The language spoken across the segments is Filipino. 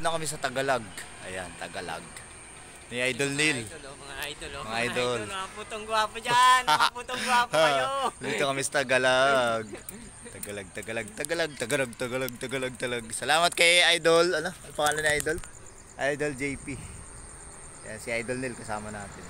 na kami sa Tagalag. Ayan, Tagalag. Ni Idol Neil. Mga idol, mga idol. Mga putong gwapo dyan. Mga putong gwapo kayo. Dito kami sa Tagalag. Tagalag. Salamat kay Idol. Ano? Ano pangalan ni Idol? Idol JP. Ayan, si Idol Neil kasama natin.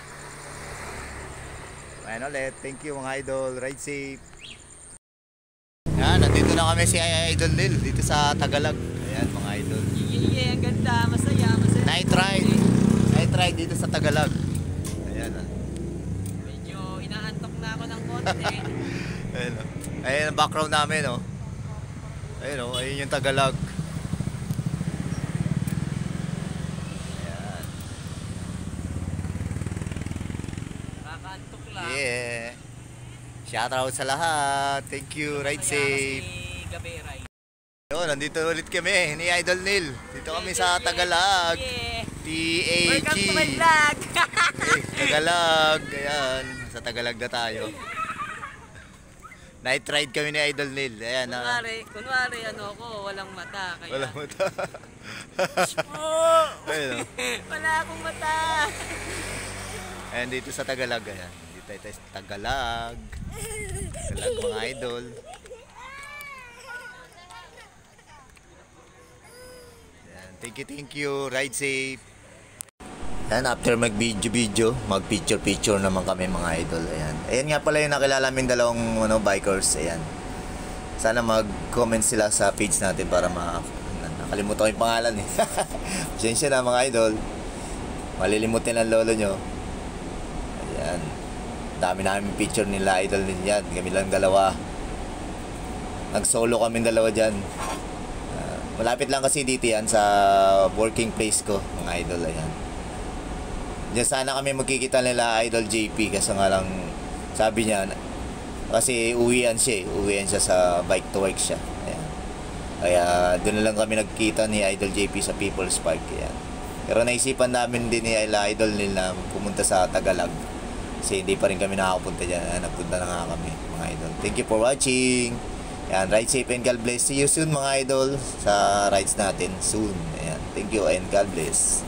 Ayan ulit. Thank you mga idol. Ride safe. Ayan, nandito na kami si Idol Neil dito sa Tagalag. Ayan mga idol. Yeah, ang ganda. Masaya. Night ride dito sa Tagalag. Ayan. Medyo inaantok na ako ng konti. Ayan o. Ayan ang background namin o. Ayan o. Ayun yung Tagalag. Ayan. Kakaantok lang. Yeah. Shout out sa lahat. Thank you. Ride safe. Gabi ride. Yo, nandito ulit kami ni Idol Neil. Dito kami sa Tagalag. Welcome to my TAG. vlog. Tagalag. Ayan. Sa Tagalag na tayo. Night ride kami ni Idol Neil. Ayan na. Kunwari ano ako, walang mata. Kaya... Walang mata. Ayun o. Wala akong mata. Ayan dito sa Tagalag. Ayan. Dito tayo sa Tagalag. Tagalag mga idol. Ayan. Thank you. Ride safe. Ayan, after mag-video, mag-picture naman kami mga idol. Ayan. Ayan nga pala yung nakilala namin dalawang bikers. Ayan. Sana mag-comment sila sa page natin para nakalimutan ko yung pangalan eh. Pasensya na mga idol. Malilimutin ang lolo nyo. Ayan. Dami namin picture nila idol din yan. Kami lang dalawa. Nag-solo kami dalawa dyan. Malapit lang kasi dito yan sa working place ko mga idol. Ayan. Diyan sana kami magkikita nila Idol JP kasi nga lang sabi niya kasi uwian siya sa bike to work siya. Ayan. Kaya doon na lang kami nagkita ni Idol JP sa People's Park. Ayan. Pero naisipan namin din ni Idol nila pumunta sa Tagalag kasi hindi pa rin kami nakakapunta dyan. Ayan, nagpunta na nga kami mga idol. Thank you for watching. Ayan, ride safe and God bless. See you soon mga idol sa rides natin soon. Ayan, thank you and God bless.